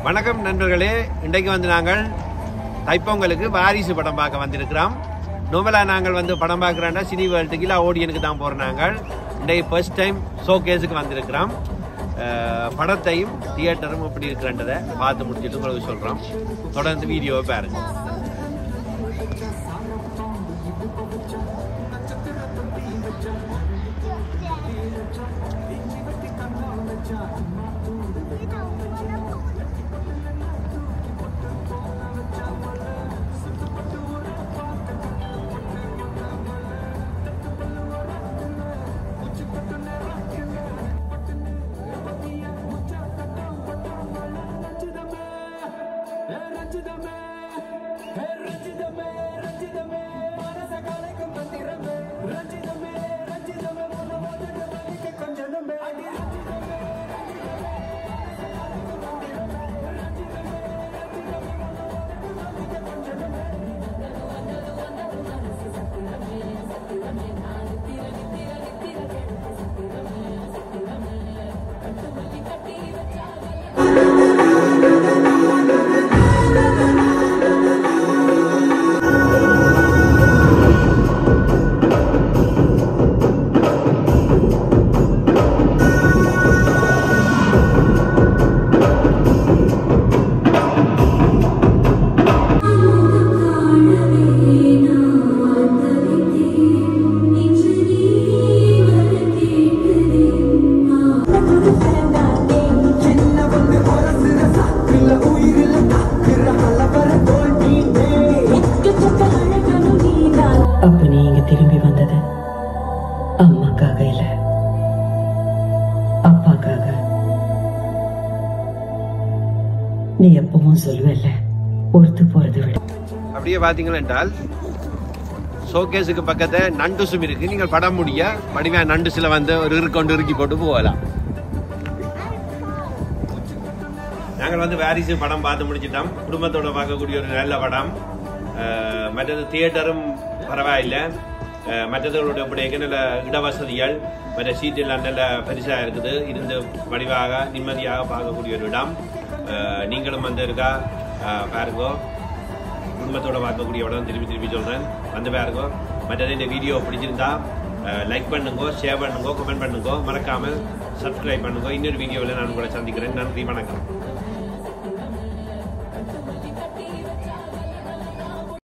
வணக்கம் நண்பர்களே, இன்றைக்கு வந்து நாங்கள் தைப்பொங்கலுக்கு வாரிசு படம் பார்க்க வந்திருக்கிறோம். நார்மலாக நாங்கள் வந்து படம் பார்க்குறோன்னா சினி வேர்ல்டுக்கு இல்லை ஓடியனுக்கு தான் போகிறோம். நாங்கள் இன்றைக்கு ஃபர்ஸ்ட் டைம் ஷோகேஸுக்கு வந்திருக்கிறோம். படத்தையும் தியேட்டரும் எப்படி இருக்கிறன்றதை பார்த்து முடிச்சுட்டு உங்களுக்கு சொல்கிறோம். தொடர்ந்து வீடியோவை பாருங்க. அப்ப நீங்க திரும்பி வந்தது அம்மாக்காக இல்ல, அப்பாக்காக. நீ எப்பவும் சொல்லுவல்ல, பொறுத்து போறது விட. அப்படியே பாத்தீங்களா என்றால் ஷோகேஸுக்கு பக்கத்தை நண்டுசும் இருக்கு. நீங்கள் படம் முடிய வடிவா நண்டுசுல வந்து ஒரு இருக்கொண்டு இறுக்கி போட்டு போகலாம். நாங்கள் வந்து வாரிசு படம் பார்த்து முடிச்சிட்டோம். குடும்பத்தோட பார்க்கக்கூடிய ஒரு நல்ல படம். மற்றது தியேட்டரும் பரவாயில்லை. மற்றவர்களோட இப்படி நல்ல இடவசதிகள் மற்ற சீட் எல்லாம் நல்ல பரிசாக இருக்குது. இருந்து வடிவாக நிம்மதியாக பார்க்கக்கூடிய ஒரு இடம். நீங்களும் வந்து இருக்கா பாருங்கோ. குடும்பத்தோட பார்க்கக்கூடிய இடம் திருப்பி சொல்கிறேன், வந்து பாருங்கோ. மற்றது இந்த வீடியோ பிடிச்சிருந்தா லைக் பண்ணுங்கோ, ஷேர் பண்ணுங்கோ, கமெண்ட் பண்ணுங்கோ, மறக்காமல் சப்ஸ்கிரைப் பண்ணுங்கோ. இன்னொரு வீடியோவில் நான் உங்களை சந்திக்கிறேன். நன்றி, வணக்கம்.